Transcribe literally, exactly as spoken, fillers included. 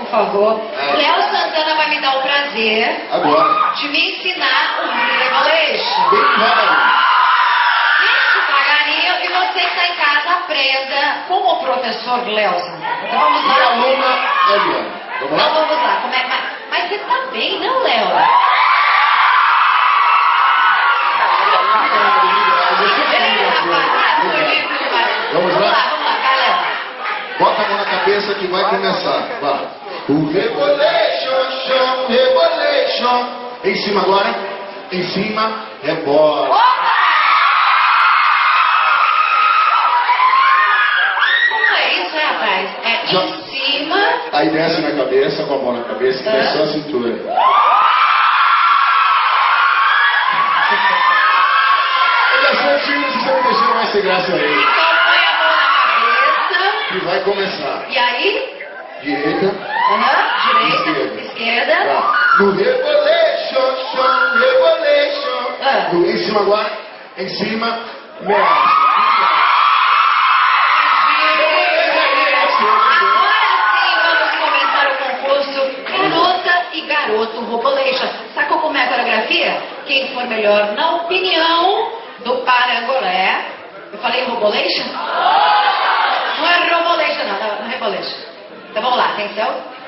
por favor. É. Léo Santana vai me dar o prazer Agora. de me ensinar o Revelation. Bem devagarinho. Devagarinho, e você que está em casa, aprenda com o professor Léo Santana. Então vamos E a lá. aluna Eliana. Vamos Então lá? vamos lá. Como é, mas, mas você tá bem, não, Léo? Vamos Vamos lá, lá? vamos lá, vai, Léo. Bota a mão na cabeça que vai começar. Vai. O Rebolation, show, Rebolation. Em cima agora. Em cima, rebola. Como é isso, rapaz? É Já- em cima. Aí desce na cabeça, com a mão na cabeça, que é só a cintura. Eu já sei o filho, se você me deixar, não vai ser graça a ele. Então põe a mão na cabeça. E vai começar. E aí? Direita. Aham, direita, Esquerda. esquerda. Tá. No Rebolation, show, Rebolation. Ah. No, em cima agora. Em cima, mexe. Agora sim, vamos começar o concurso Garota e Garoto Rebolation. Sacou como é a coreografia? Quem for melhor na opinião do Parangolé. Eu falei Rebolation? Não é Rebolation, não, não é Rebolation. Então vamos lá, atenção.